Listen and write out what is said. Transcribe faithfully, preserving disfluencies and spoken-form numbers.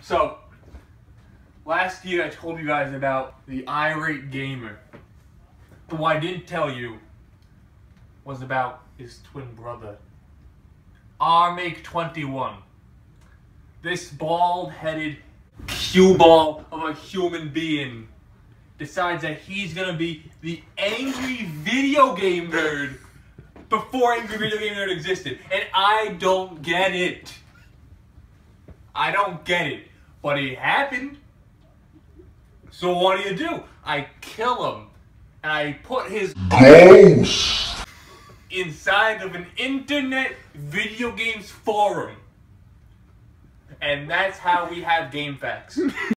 So, last year I told you guys about the irate gamer. But what I didn't tell you was about his twin brother, R Make twenty-one. This bald-headed cue ball of a human being decides that he's gonna be the angry video game nerd before angry video game nerd existed. And I don't get it. I don't get it. But it happened. So what do you do? I kill him. And I put his ghost inside of an internet video games forum. And that's how we have GameFAQs.